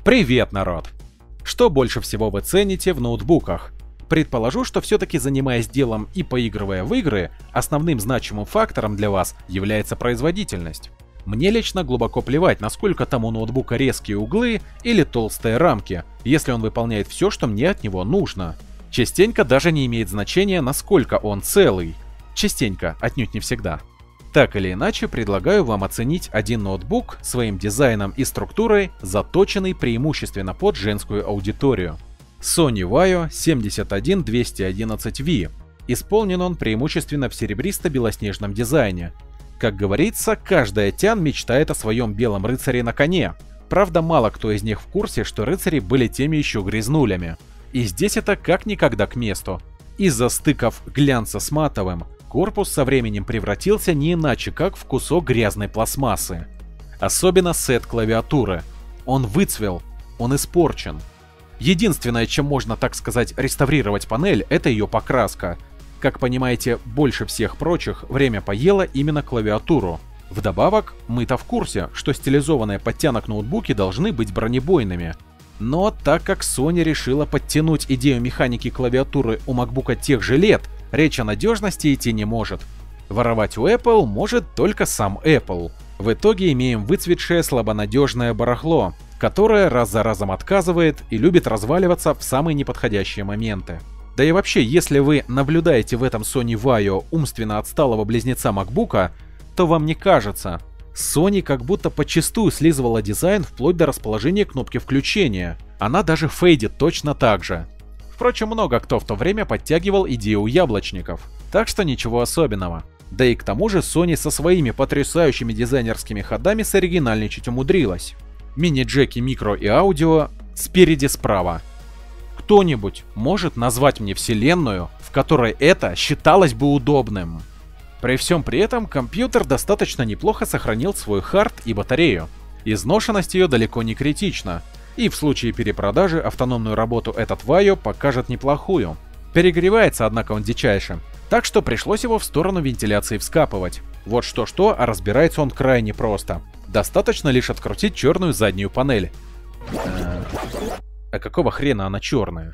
Привет, народ! Что больше всего вы цените в ноутбуках? Предположу, что все-таки занимаясь делом и поигрывая в игры, основным значимым фактором для вас является производительность. Мне лично глубоко плевать, насколько там у ноутбука резкие углы или толстые рамки, если он выполняет все, что мне от него нужно. Частенько даже не имеет значения, насколько он целый. Частенько, отнюдь не всегда. Так или иначе, предлагаю вам оценить один ноутбук своим дизайном и структурой, заточенный преимущественно под женскую аудиторию. Sony Vaio 71211V. Исполнен он преимущественно в серебристо-белоснежном дизайне. Как говорится, каждая тян мечтает о своем белом рыцаре на коне. Правда, мало кто из них в курсе, что рыцари были теми еще грязнулями. И здесь это как никогда к месту. Из-за стыков глянца с матовым, корпус со временем превратился не иначе, как в кусок грязной пластмассы. Особенно сет клавиатуры. Он выцвел, он испорчен. Единственное, чем можно, так сказать, реставрировать панель, это ее покраска. Как понимаете, больше всех прочих время поело именно клавиатуру. Вдобавок, мы-то в курсе, что стилизованные под тянок ноутбуки должны быть бронебойными. Но так как Sony решила подтянуть идею механики клавиатуры у MacBook тех же лет, речь о надежности идти не может. Воровать у Apple может только сам Apple. В итоге имеем выцветшее слабонадежное барахло, которое раз за разом отказывает и любит разваливаться в самые неподходящие моменты. Да и вообще, если вы наблюдаете в этом Sony Vaio умственно отсталого близнеца MacBook, то вам не кажется. Sony как будто подчистую слизывала дизайн вплоть до расположения кнопки включения. Она даже фейдит точно так же. Впрочем, много кто в то время подтягивал идею яблочников, так что ничего особенного. Да и к тому же Sony со своими потрясающими дизайнерскими ходами соригинальничать умудрилась. Мини-джеки микро и аудио спереди справа. Кто-нибудь может назвать мне вселенную, в которой это считалось бы удобным? При всем при этом компьютер достаточно неплохо сохранил свой хард и батарею. Изношенность ее далеко не критична, и в случае перепродажи автономную работу этот Vaio покажет неплохую. Перегревается, однако, он дичайше, так что пришлось его в сторону вентиляции вскапывать. Вот что-что, а разбирается он крайне просто. Достаточно лишь открутить черную заднюю панель. А какого хрена она черная?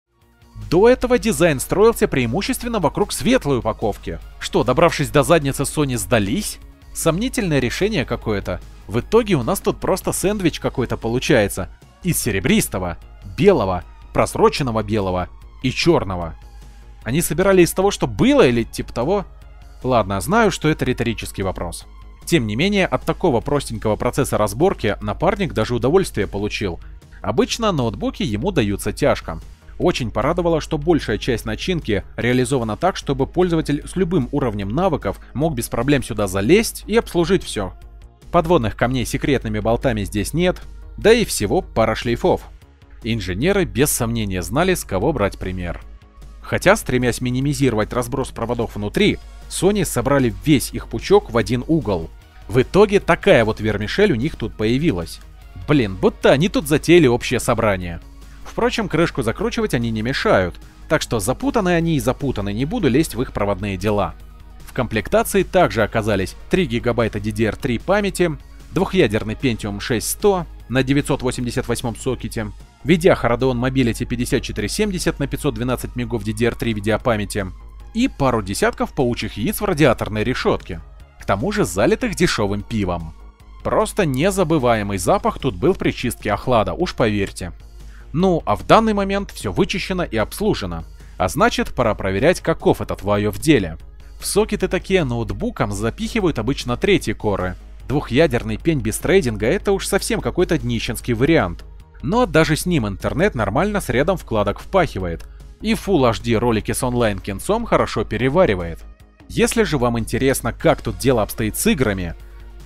До этого дизайн строился преимущественно вокруг светлой упаковки. Что, добравшись до задницы, Sony сдались? Сомнительное решение какое-то. В итоге у нас тут просто сэндвич какой-то получается. Из серебристого, белого, просроченного белого и черного. Они собирали из того, что было, или типа того? Ладно, знаю, что это риторический вопрос. Тем не менее, от такого простенького процесса разборки напарник даже удовольствие получил. Обычно ноутбуки ему даются тяжко. Очень порадовало, что большая часть начинки реализована так, чтобы пользователь с любым уровнем навыков мог без проблем сюда залезть и обслужить все. Подводных камней секретными болтами здесь нет, да и всего пара шлейфов. Инженеры без сомнения знали, с кого брать пример. Хотя, стремясь минимизировать разброс проводов внутри, Sony собрали весь их пучок в один угол. В итоге такая вот вермишель у них тут появилась. Блин, будто они тут затеяли общее собрание. Впрочем, крышку закручивать они не мешают, так что запутаны они и запутаны, не буду лезть в их проводные дела. В комплектации также оказались 3 ГБ DDR3 памяти, двухъядерный Pentium 6100 на 988 сокете, Vidya Radeon Mobility 5470 на 512 МБ DDR3 видеопамяти и пару десятков паучьих яиц в радиаторной решетке, к тому же залитых дешевым пивом. Просто незабываемый запах тут был при чистке охлада, уж поверьте. Ну, а в данный момент все вычищено и обслужено, а значит, пора проверять, каков этот Vaio в деле. В сокеты такие ноутбукам запихивают обычно третьи коры. Двухъядерный пень без трейдинга — это уж совсем какой-то днищенский вариант. Но даже с ним интернет нормально с рядом вкладок впахивает, и Full HD ролики с онлайн-кинцом хорошо переваривает. Если же вам интересно, как тут дело обстоит с играми,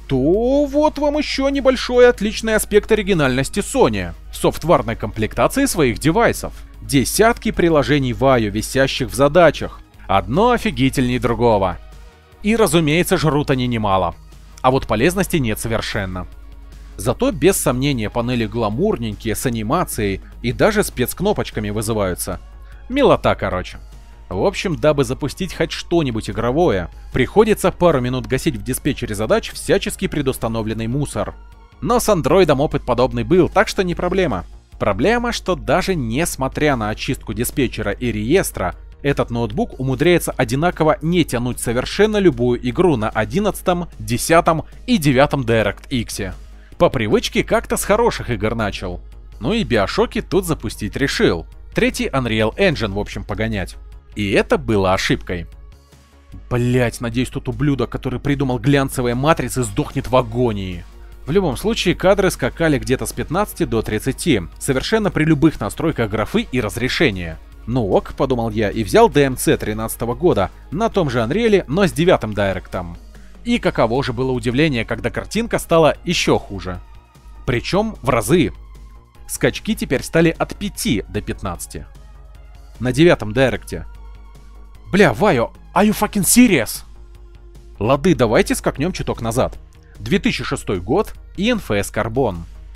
то вот вам еще небольшой отличный аспект оригинальности Sony в софтварной комплектации своих девайсов. Десятки приложений Vaio, висящих в задачах. Одно офигительней другого. И, разумеется, жрут они немало. А вот полезности нет совершенно. Зато без сомнения панели гламурненькие, с анимацией и даже спецкнопочками вызываются. Милота, короче. В общем, дабы запустить хоть что-нибудь игровое, приходится пару минут гасить в диспетчере задач всячески предустановленный мусор. Но с андроидом опыт подобный был, так что не проблема. Проблема, что даже несмотря на очистку диспетчера и реестра, этот ноутбук умудряется одинаково не тянуть совершенно любую игру на 11, 10 и 9 DirectX. По привычке как-то с хороших игр начал. Ну и Биошоки тут запустить решил. Третий Unreal Engine, в общем, погонять. И это было ошибкой. Блять, надеюсь, тот ублюдок, который придумал глянцевые матрицы, сдохнет в агонии. В любом случае, кадры скакали где-то с 15 до 30, совершенно при любых настройках графы и разрешения. Ну ок, подумал я, и взял DMC 13 года, на том же Unreal, но с 9 директом. И каково же было удивление, когда картинка стала еще хуже. Причем в разы. Скачки теперь стали от 5 до 15. На 9 директе. Бля, Вайо, are you fucking serious? Лады, давайте скакнем чуток назад. 2006 год и NFS Carbon.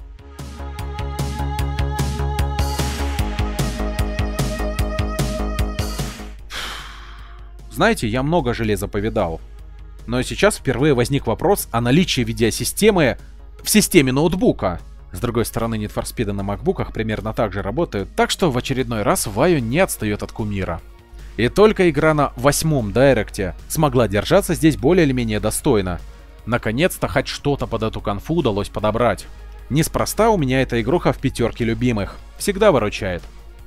Знаете, я много железа повидал. Но сейчас впервые возник вопрос о наличии видеосистемы в системе ноутбука. С другой стороны, Need for Speed на макбуках примерно так же работают, так что в очередной раз Вайо не отстает от кумира. И только игра на 8 директе смогла держаться здесь более или менее достойно. Наконец-то хоть что-то под эту конфу удалось подобрать. Неспроста у меня эта игруха в пятерке любимых. Всегда выручает.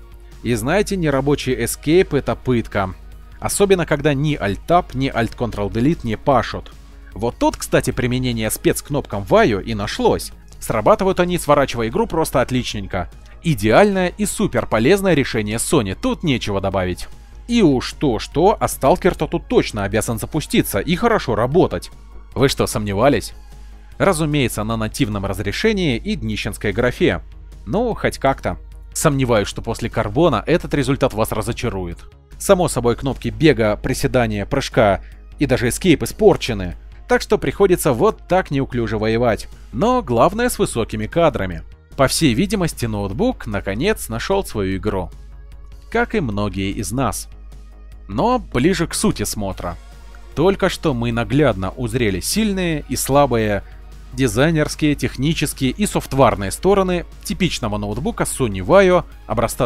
И знаете, нерабочий Escape — это пытка. Особенно, когда ни Alt-Tab, ни Alt-Ctrl-Delete не пашут. Вот тут, кстати, применение спецкнопкам Вайо и нашлось. Срабатывают они, сворачивая игру, просто отличненько. Идеальное и супер полезное решение Sony, тут нечего добавить. И уж то-что, а Сталкер-то тут точно обязан запуститься и хорошо работать. Вы что, сомневались? Разумеется, на нативном разрешении и днищенской графе. Ну, хоть как-то. Сомневаюсь, что после Карбона этот результат вас разочарует. Само собой, кнопки бега, приседания, прыжка и даже эскейп испорчены. Так что приходится вот так неуклюже воевать. Но главное с высокими кадрами. По всей видимости, ноутбук наконец нашел свою игру. Как и многие из нас. Но ближе к сути смотра. Только что мы наглядно узрели сильные и слабые дизайнерские, технические и софтварные стороны типичного ноутбука Sony Vaio образца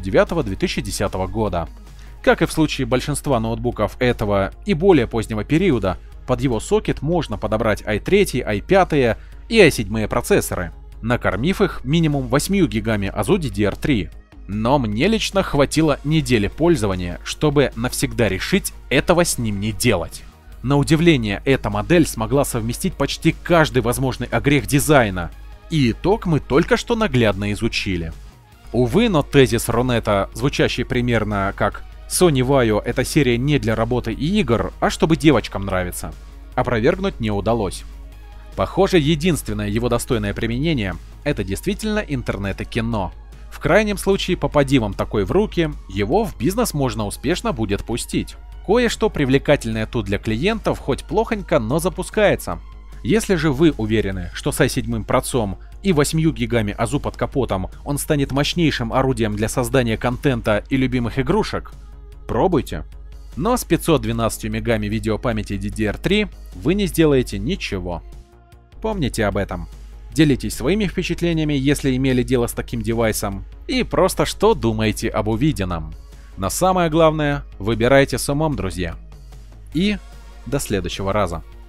2009-2010 года. Как и в случае большинства ноутбуков этого и более позднего периода, под его сокет можно подобрать i3, i5 и i7 процессоры, накормив их минимум 8 гигами АЗУ DDR3. Но мне лично хватило недели пользования, чтобы навсегда решить этого с ним не делать. На удивление, эта модель смогла совместить почти каждый возможный огрех дизайна, и итог мы только что наглядно изучили. Увы, но тезис Ронета, звучащий примерно как «Sony Vaio — это серия не для работы и игр, а чтобы девочкам нравится», опровергнуть не удалось. Похоже, единственное его достойное применение — это действительно интернет и кино. В крайнем случае, попади вам такой в руки, его в бизнес можно успешно будет пустить. Кое-что привлекательное тут для клиентов, хоть плохонько, но запускается. Если же вы уверены, что с i7 процом и 8 гигами АЗУ под капотом он станет мощнейшим орудием для создания контента и любимых игрушек, пробуйте. Но с 512 мегами видеопамяти DDR3 вы не сделаете ничего. Помните об этом. Делитесь своими впечатлениями, если имели дело с таким девайсом, и просто что думаете об увиденном. Но самое главное, выбирайте с умом, друзья. И до следующего раза.